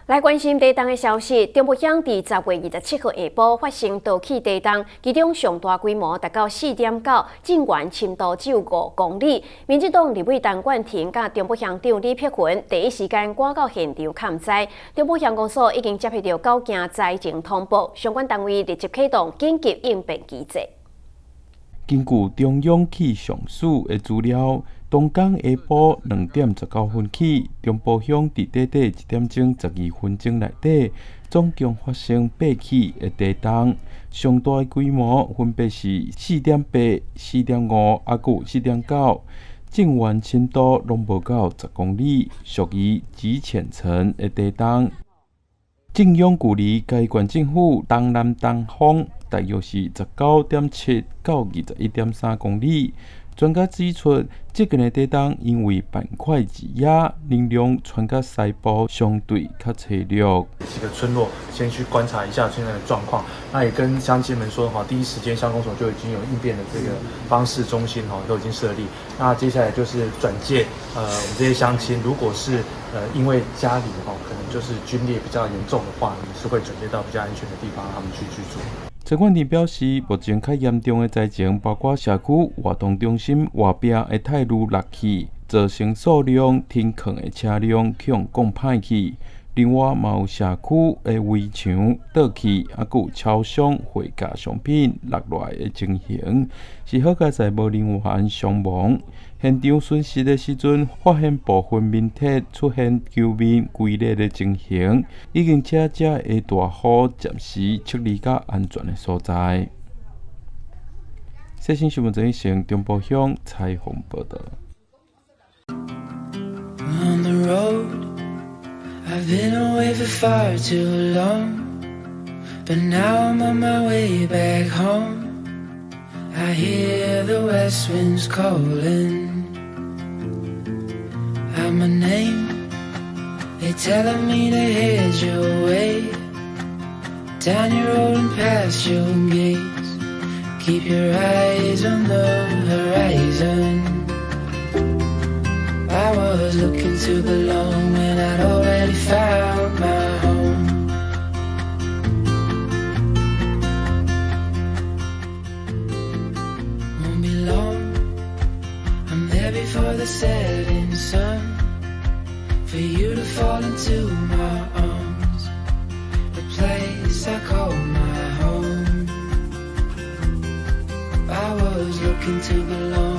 来关心地震的消息，中部乡伫10月27号下晡发生倒起地震，其中上大规模达到4.9，震源深度只有5公里。民进党立委陈冠廷甲中部乡长李碧云第一时间赶到现场勘灾，中部乡公所已经接获到9件灾情通报，相关单位立即启动紧急应变机制。 根据中央气象署的资料，东港下晡2点19分起，中部乡伫短短1点钟12分钟内底，总共发生8起的地震，上大的规模分别是4.8、4.5、还有4.9，震源深度拢无到10公里，属于极浅层的地震。震央距离该县政府东南东方大约是19.7到21.3公里。专家指出，这件的地震因为板块挤压，能量传到西部相对较脆弱。 几个村落先去观察一下现在的状况，那也跟乡亲们说第一时间乡公所就已经有应变的这个方式中心都已经设立。那接下来就是转介我们这些乡亲，如果是因为家里可能就是龟裂比较严重的话，也是会转接到比较安全的地方，让他们去居住。 陈冠廷表示，目前较严重的灾情包括社区活动中心外壁的泰路落去，造成数量停靠的车辆向降歹去。另外，嘛有社区的围墙倒去，还有超商货架商品落来的情形，是好佳在无人员伤亡。现场损失的时阵，发现部分面体出现球面龟裂的情形，已经请这下大雨暂时撤离到安全的所在。最新新闻陈成中部乡采访报道。 I've been away for far too long, but now I'm on my way back home. I hear the west winds calling out my name. They're telling me to head your way, down your road and past your gates. Keep your eyes on the horizon. I was looking to belong when I'd already found my home. Won't be long, I'm there before the setting sun, for you to fall into my arms, the place I call my home. I was looking to belong